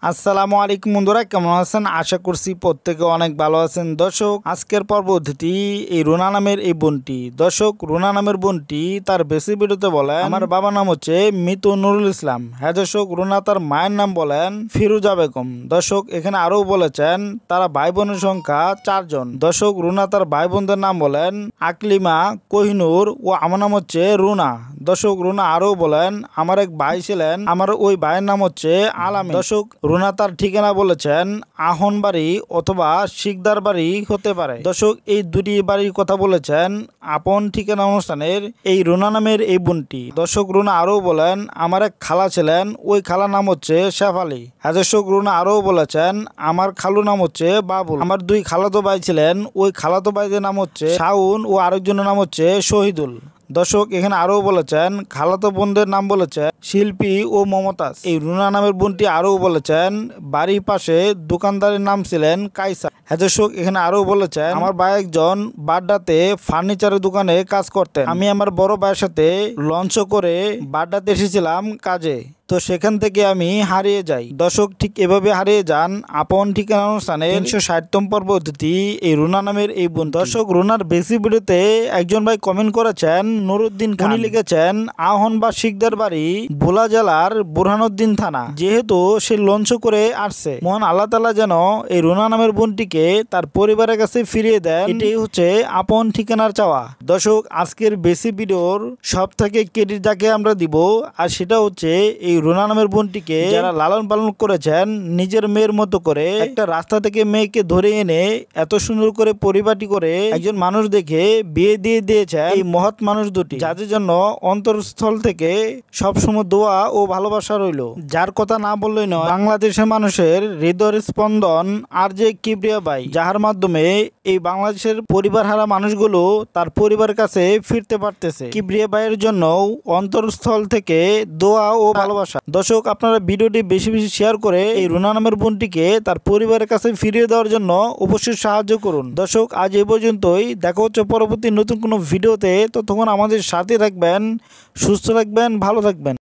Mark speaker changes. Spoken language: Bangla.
Speaker 1: আসসালামু আলাইকুম বন্ধুরা, কেমন আছেন? আশা করছি প্রত্যেকে অনেক ভালো আছেন। দর্শক, আজকের পর্ব অতিথি এই রুনা নামের এই বোনটি। দর্শক, রুনা নামের বোনটি তার বেশি ভিডিওতে বলেন আমার বাবার নাম হচ্ছে মিতু নুরুল ইসলাম। হ্যাঁ দর্শক, রুনা তার মায়ের নাম বলেন ফিরোজা বেগম। দর্শক, এখানে আরও বলেছেন তারা ভাই বোনের সংখ্যা 4 জন। দর্শক, রুনা তার ভাই বোনদের নাম বলেন আকলিমা, কোহিনুর ও আমার নাম হচ্ছে রুনা। দর্শক, রুনা আরও বলেন আমার এক ভাই ছিলেন, আমার ওই ভাইয়ের নাম হচ্ছে আলামিন। দর্শক, রুনা তার ঠিকানা বলেছেন আহনবাড়ি অথবা শিকদার বাড়ি হতে পারে। দর্শক, এই দুটি বাড়ির কথা বলেছেন আপন ঠিকানা অনুষ্ঠানের এই রুনা নামের এই বোনটি। দর্শক, রুনা আরও বলেন আমার এক খালা ছিলেন, ওই খালার নাম হচ্ছে শেফালি। হ্যাঁ দর্শক, রুনা আরও বলেছেন আমার খালু নাম হচ্ছে বাবুল। আমার 2 খালাতো ভাই ছিলেন, ওই খালাতো ভাইদের নাম হচ্ছে শাউন ও আরেকজনের নাম হচ্ছে শহীদুল। দর্শক, এখানে আরও বলেছেন খালাতো বোনদের নাম বলেছেন শিল্পী ও মমতাজ। এই রুনা নামের বোনটি আরও বলেছেন বাড়ির পাশে দোকানদারের নাম ছিলেন কাইসা। হ্যাঁ দর্শক, এখানে আরও বলেছেন আমার ভাই একজন বাড্ডাতে ফার্নিচারের দোকানে কাজ করতেন। আমি আমার বড় ভাইয়ের সাথে লঞ্চ করে বাড্ডাতে এসেছিলাম কাজে, তো সেখান থেকে আমি হারিয়ে যাই। দর্শক, ঠিক এভাবে হারিয়ে যান আপন ঠিকানা অনুষ্ঠানে 360তম পর্ব অতিথি এই রুনা নামের এই বোন। দর্শক, রুনার বেশি ভিডিওতে একজন ভাই কমেন্ট করেছেন নুরুদ্দিন খান, উনি লিখেছেন আহন বা শিকদার বাড়ি ভোলা জেলার বুরহানুদ্দিন থানা। যেহেতু সে লঞ্চ করে আসছে, মহান আল্লাহ তাআলা যেন এই রুনা নামের বোনটিকে তার পরিবারের কাছে ফিরিয়ে দেন, এটাই হচ্ছে আপন ঠিকানার চাওয়া। দর্শক, আজকের বেশি ভিডিওর সব থেকে ক্রেডিট যাকে আমরা দিব, আর সেটা হচ্ছে এই রুনা নামের বোনটিকে যারা লালন পালন করেছেন নিজের মেয়ের মতো করে। একটা রাস্তা থেকে মেয়েকে ধরে এনে এত সুন্দর করে পরিপাটি করে একজন মানুষ দেখে বিয়ে দিয়ে দিয়েছেন এই মহৎ মানুষ দুটি, যাদের জন্য অন্তরস্থল থেকে সবসময় দোয়া ও ভালোবাসা রইল। যার কথা না বললেই নয়, বাংলাদেশের মানুষের হৃদয়ের স্পন্দন আর যে কিবরিয়া ভাই, যার মাধ্যমে এই বাংলাদেশের পরিবার হারা মানুষগুলো তার পরিবারের কাছে ফিরতে পারতেছে। কিবরিয়া ভাইয়ের জন্য অন্তরস্থল থেকে দোয়া ও ভালোবাসা। দর্শক, আপনারা ভিডিওটি বেশি বেশি শেয়ার করে এই রুনা নামের বোনটিকে তার পরিবারের কাছে ফিরিয়ে দেওয়ার জন্য অবশ্যই সাহায্য করুন। দর্শক, আজ এই পর্যন্তই। দেখা হচ্ছে পরবর্তী নতুন কোনো ভিডিওতে। ততক্ষণ আমাদের সাথে থাকবেন, সুস্থ থাকবেন, ভালো থাকবেন।